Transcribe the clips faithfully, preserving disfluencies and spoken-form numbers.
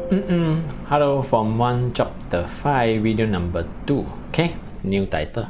Mm-mm. Hello, Form one Chapter five, video number two. Okay, new title.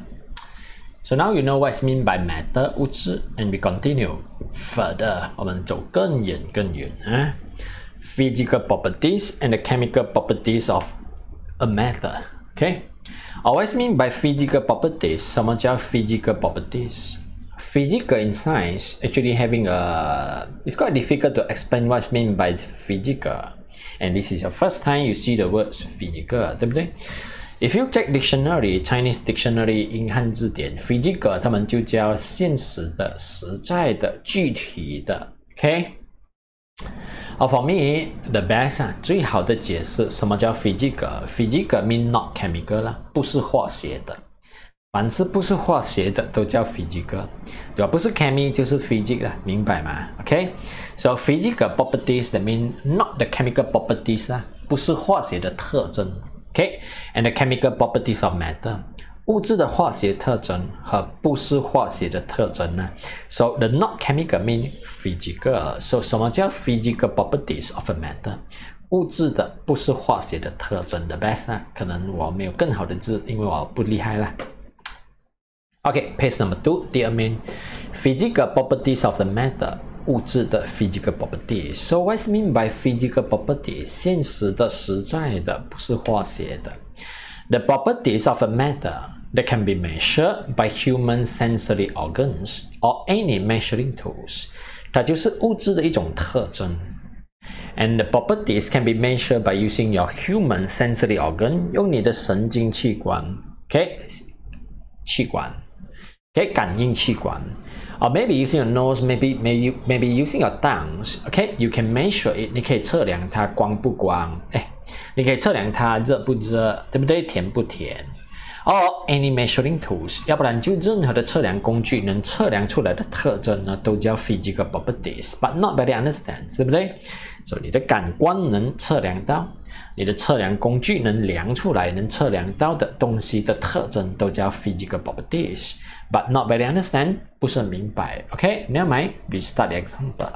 So now you know what's meant by matter 物质 and we continue further. 我们走更远更远啊 Physical properties and the chemical properties of a matter. Okay, always mean by physical properties. 什么叫 physical properties? Physical in science actually having a it's quite difficult to explain what's meant by physical. And this is your first time you see the words physical, 对不对 ？If you check dictionary, Chinese dictionary 英汉字典 ，physical 他们就叫现实的、实在的、具体的 ，OK？ 哦、oh, ，for me the best 啊，最好的解释什么叫 physical？physical mean not chemical 啦，不是化学的。凡是不是化学的都叫 physical， 对吧？不是 chemi 就是 physics 啦，明白吗 ？OK， so physical properties that mean not the chemical properties 啦，不是化学的特征 ，OK，and the chemical properties of matter， 物质的化学特征和不是化学的特征呢 ？So the not chemical mean physical，so 什么叫 physical properties of a matter？ 物质的不是化学的特征的 best 啦，可能我没有更好的字，因为我不厉害啦。Okay, page number two, dear main physical properties of the matter, 物质的 physical properties. So what's mean by physical properties? 现实的、实在的，不是化学的。The properties of a matter that can be measured by human sensory organs or any measuring tools. 它就是物质的一种特征。And the properties can be measured by using your human sensory organ, 用你的神经器官 ，OK， 器官。Okay, 感应器官 or maybe using your nose, maybe maybe maybe using your tongues. Okay, you can measure it. 你可以测量它光不光，哎，你可以测量它热不热，对不对？甜不甜 ？Or any measuring tools. 要不然就任何的测量工具能测量出来的特征呢，都叫 physical properties, but not very understand， 对不对？所以你的感官能测量到。你的测量工具能量出来，能测量到的东西的特征都叫 physical properties, but not very understand， 不是很明白。OK， never mind, we start the example.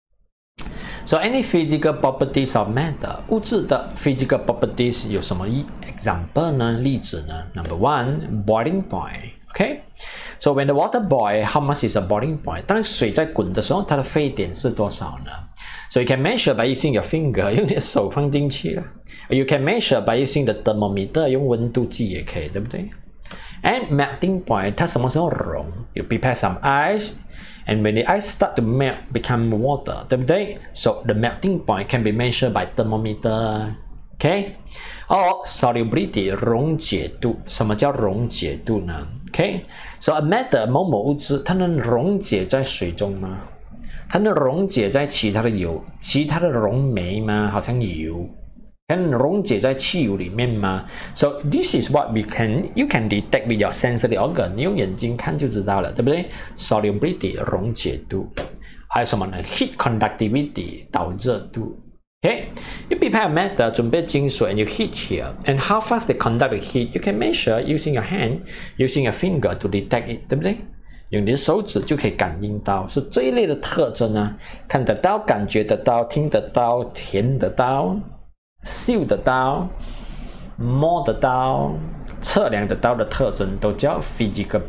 So any physical properties of matter， 物质的 physical properties 有什么 example 呢？例子呢 ？Number one, boiling point. Okay, so when the water boil, how much is a boiling point? 当水在滚的时候，它的沸点是多少呢？So you can measure by using your finger， 用你的手放进去了。You can measure by using the thermometer， 用温度计也可以，对不对 ？And melting point， 它什么时候融 ？You prepare some ice, and when the ice start to melt, become water， 对不对 ？So the melting point can be measured by thermometer。Okay， or solubility 溶解度，什么叫溶解度呢 ？Okay， so a matter 某某物质，它能溶解在水中吗？它能溶解在其他的油、其他的溶酶吗？好像油，它能溶解在汽油里面吗 ？So this is what we can you can detect with your sensory organ， 你用眼睛看就知道了，对不对 ？Solubility 溶解度，还有什么呢 ？Heat conductivity 导热度。Okay, you prepare a matter 准备金属 and you heat here, and how fast they conduct the heat you can measure using your hand, using your finger to detect it， 对不对？用你的手指就可以感应到，是这一类的特征啊，看得到、感觉得到、听得到、甜得到、嗅得到、摸得到、测量得到的特征都叫 physical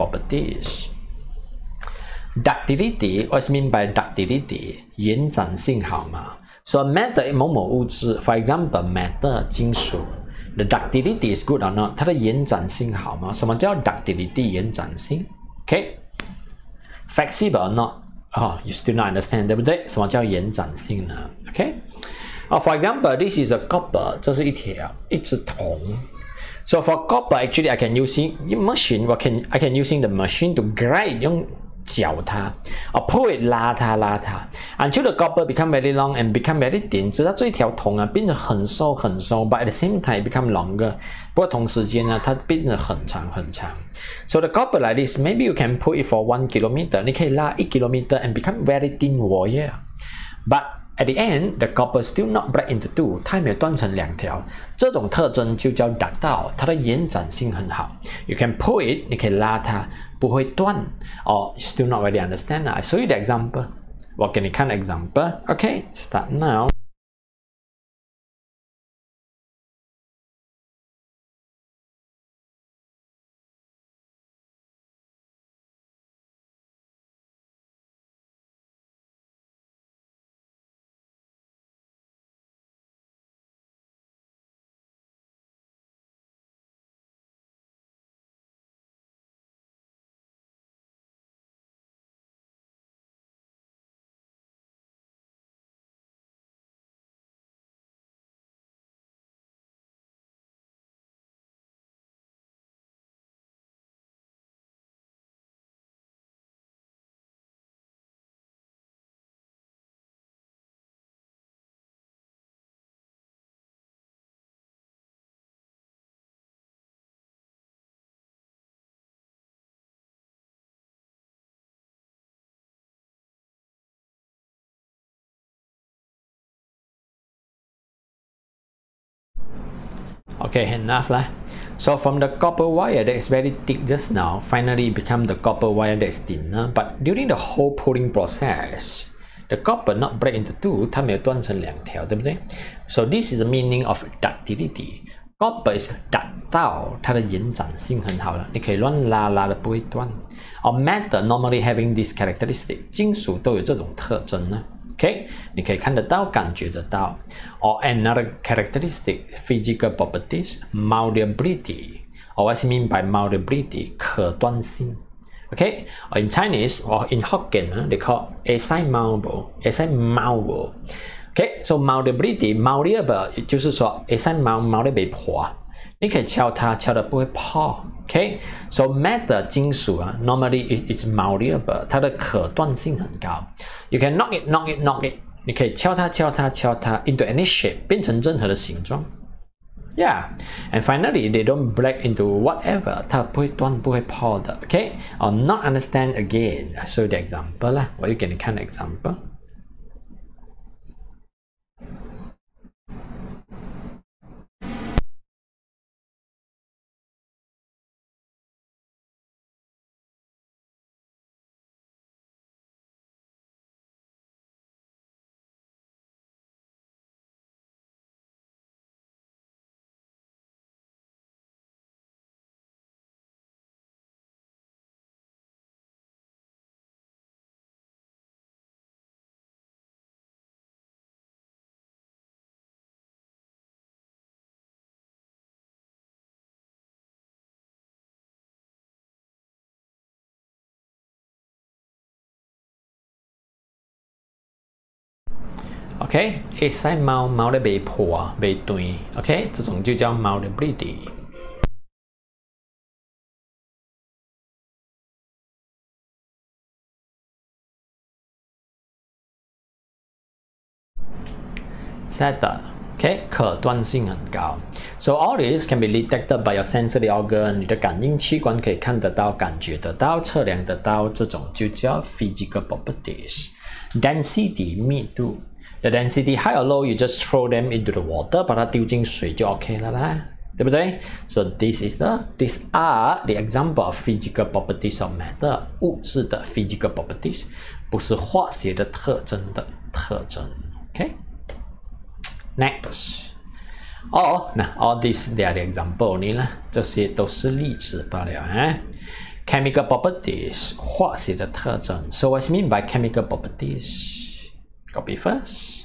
properties。Ductility, what's mean by ductility？ 延展性好吗？ So matter 某某物质 ，for example matter 金属 ，the ductility is good or not？ 它的延展性好吗？什么叫 ductility 延展性 ？OK，flexible or not？ 哦 ，you still not understand， 对不对？什么叫延展性呢 ？OK， 哦、oh, ，for example this is a copper， 这是一条一只铜。So for copper actually I can using machine， 我 can I can using the machine to grind 用。搅它 or pull it 拉它拉它 until the copper become very long and become very thin， 直到这一条铜啊变得很瘦很瘦 but at the same time become longer， 不过同时间呢它变得很长很长 so the copper like this maybe you can pull it for one kilometer， 你可以拉一 kilometer and become very thin wire but at the end the copper still not break into two， 它还没有断成两条，这种特征就叫 ductile， 它的延展性很好 you can pull it， 你可以拉它不会断 or still not really understand I show you the example， 我给你看 example， OK start now。 Okay, enough lah. So from the copper wire that is very thick just now, finally it become the copper wire that is thinner. But during the whole pulling process, the copper not break into two, 它没有断成两条，对不对？ So this is the meaning of ductility. Copper is ductile, 它的延展性很好了，你可以乱拉拉的不会断。Or metal normally having this characteristic， 金属都有这种特征呢。Okay， 你可以看得到，感觉得到。Or another characteristic, physical properties, malleability. Or what's mean by malleability? 可断性。Okay, or in Chinese or in Hokkien, they call acai malleable, acai malleable. Okay, so malleability, malleable 就是说 acai mal mal 的被破，你可以敲它，敲的不会破。Okay, so metal 金属啊 ，normally it is malleable， 它的可断性很高。You can knock it, knock it, knock it， 你可以敲它，敲它，敲它 into any shape， 变成任何的形状。Yeah, and finally they don't break into whatever， 它不会断，不会破的。Okay, or not understand again， so the example 啦，我又给你看 example。OK， acai mal mal 的被破被断 ，OK， 这种就叫 malleability。Set OK， 可断性很高。So all this can be detected by your sensory organ， 你的感应器官可以看得到、感觉得到、测量得到，这种就叫 physical properties。Density 密度。The density high or low, you just throw them into the water， 把它丢进水就 OK 了啦，对不对 ？So this is the, these are the example of physical properties of matter， 物质的 physical properties， 不是化学的特征的特征。OK，next， 哦，那 all these they are the example 你呢？这些都是例子罢了啊。Chemical properties， 化学的特征。So what's mean by chemical properties？Copy first.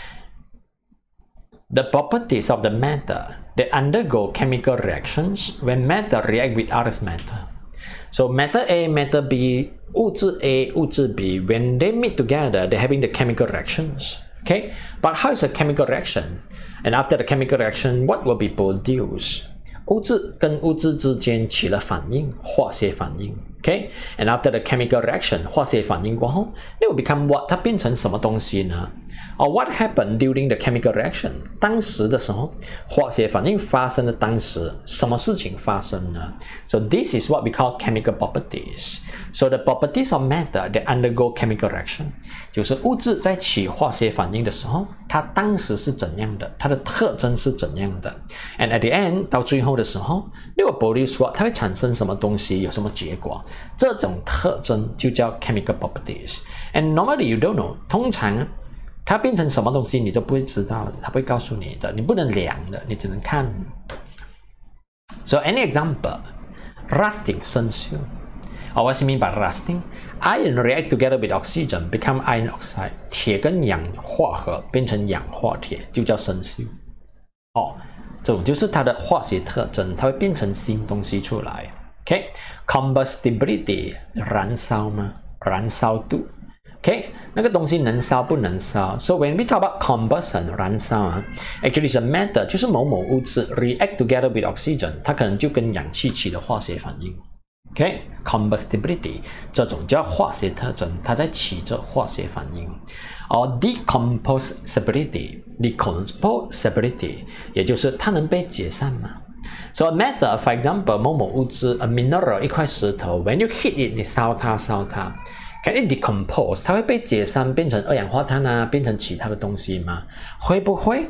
The properties of the matter that undergo chemical reactions when matter react with other matter. So matter A, matter B, 物质 A, 物质 B, when they meet together, they're having the chemical reactions. Okay, but how is a chemical reaction? And after the chemical reaction, what will be produced? 物质跟物质之间起了反应，化学反应。Okay, and after the chemical reaction， 化学反应过后 ，it will become what？ 它变成什么东西呢？ Or what happened during the chemical reaction？ 当时的时候，化学反应发生的当时，什么事情发生呢 ？So this is what we call chemical properties. So the properties of matter that undergo chemical reaction， 就是物质在起化学反应的时候，它当时是怎样的，它的特征是怎样的 ？And at the end， 到最后的时候 ，it will produce what？ 它会产生什么东西，有什么结果？这种特征就叫 chemical properties. And normally you don't know. 通常它变成什么东西你都不会知道的，它不会告诉你的，你不能量的，你只能看。So any example? Rusting 生锈。Or what do you mean by rusting? Iron react together with oxygen, become iron oxide. 铁跟氧化合变成氧化铁，就叫生锈。哦，这种就是它的化学特征，它会变成新东西出来。Okay, combustibility 燃烧吗？燃烧度。Okay， 那个东西能烧不能烧 ？So when we talk about combustion 燃烧啊 ，actually is a matter 就是某某物质 react together with oxygen， 它可能就跟氧气起了化学反应。Okay， combustibility 这种叫化学特征，它在起着化学反应。Or decomposability， decomposability 也就是它能被解散吗？ So a matter, for example， 某某物质 a mineral 一块石头 ，when you hit it， 你烧它烧它 ，can it decompose？ 它会被解散变成二氧化碳啊，变成其他的东西吗？会不会？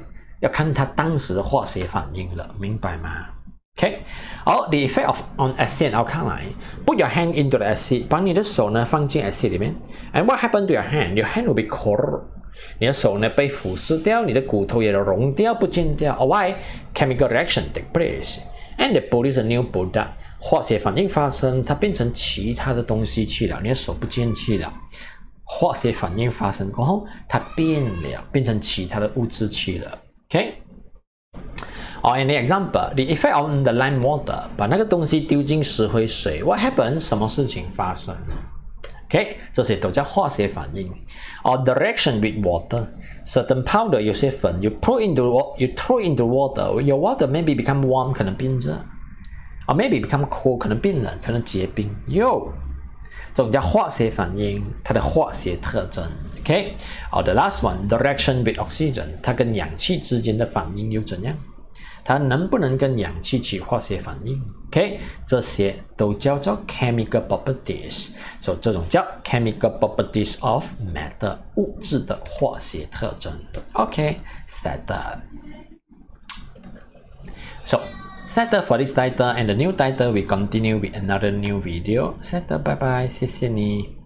要看它当时的化学反应了，明白吗 ？OK， 好 ，the effect of on acid alkaline. Put your hand into the acid， 把你的手呢放进 acid 里面 ，and what happened to your hand? Your hand will be cold. 你的手呢被腐蚀掉，你的骨头也溶掉，不见掉。Why? Chemical reaction take place, and they produce a new product. 化学反应发生，它变成其他的东西去了，你的手不见去了。化学反应发生过后，它变了，变成其他的物质去了。OK。Or in the example, the effect on the lime water， 把那个东西丢进石灰水 ，what happened？ 什么事情发生 ？OK， 这些都叫化学反应。Or the reaction with water, certain powder 有些粉 ，you throw into you throw into water, your water maybe become warm 可能变热 ，or maybe become cold 可能变冷，可能结冰。Yo， 这种叫化学反应，它的化学特征。OK， or the last one, the reaction with oxygen， 它跟氧气之间的反应又怎样？它能不能跟氧气起化学反应 ？OK， 这些都叫做 chemical properties， 所以这种叫 chemical properties of matter 物质的化学特征。OK，settle。So settle for this title and the new title we continue with another new video. Settle， 拜拜，谢谢你。